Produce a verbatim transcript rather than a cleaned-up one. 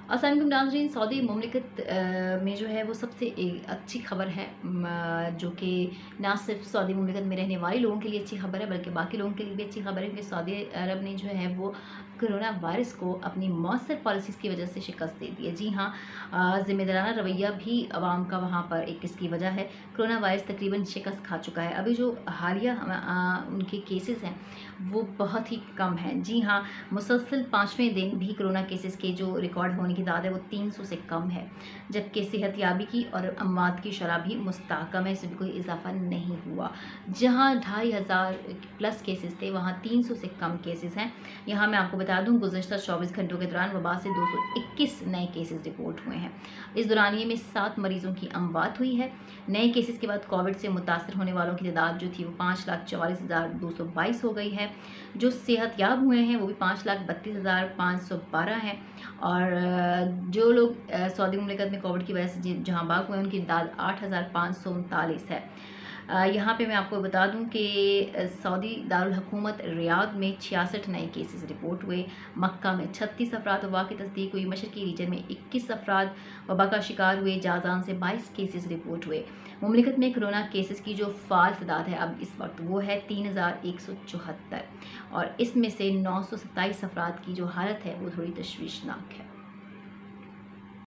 अस्सलाम वालेकुम नाज़रीन। सऊदी मुमलिकत में जो है वो सबसे एक अच्छी खबर है, जो कि ना सिर्फ सऊदी मुमलिकत में रहने वाले लोगों के लिए अच्छी खबर है बल्कि बाकी लोगों के लिए भी अच्छी खबर है कि सऊदी अरब ने जो है वो कोरोना वायरस को अपनी मौसर पॉलिसीज़ की वजह से शिकस्त दे दी है। जी हाँ, ज़िम्मेदाराना रवैया भी आवाम का वहाँ पर एक इसकी वजह है। कोरोना वायरस तकरीबन शिकस्त खा चुका है। अभी जो हालिया उनके केसेस हैं वो बहुत ही कम हैं। जी हाँ, मुसलसल पाँचवें दिन भी कोरोना केसेस के जो रिकॉर्ड होने की तादाद है वो तीन सौ से कम है, जबकि सेहतयाबी की और अमवात की शरह भी मुस्तहकम है, इसमें कोई इजाफा नहीं हुआ। जहाँ ढाई हज़ार प्लस केसेस थे वहाँ तीन सौ से कम केसेस हैं। यहाँ मैं आपको बता दूँ, गुज़श्ता चौबीस घंटों के दौरान वबा से दो सौ इक्कीस नए केसेस रिपोर्ट हुए हैं। इस दौरानिए में सात मरीजों की अमवात हुई है। नए केसेस के बाद कोविड से मुतासर होने वालों की तादाद जो थी वो पाँच लाख चवालीस हज़ार दो सौ बाईस हो गई है। जो सेहतयाब हुए हैं वो भी पाँच लाख बत्तीस हज़ार पाँच सौ बारह हैं। और जो लोग सऊदी मुमलिकत में कोविड की वजह से जहाँ बाग हुए हैं उनकी तादाद आठ हज़ार पाँच सौ उनतालीस है। यहाँ पे मैं आपको बता दूं कि सऊदी दारुल हुकूमत रियाद में छियासठ नए केसेस रिपोर्ट हुए। मक्का में छत्तीस अफराद वबा की तस्दीक हुई। मशरकी रीजन में इक्कीस अफराद वबा का शिकार हुए। जाजान से बाईस केसेस रिपोर्ट हुए। मुमलिकत में कोरोना केसेस की जो फाल तादाद है अब इस वक्त वो है तीन हज़ार एक सौ चौहत्तर, और इसमें से नौ सौ सत्ताईस अफराद की जो हालत है वो थोड़ी तशवीशनाक है।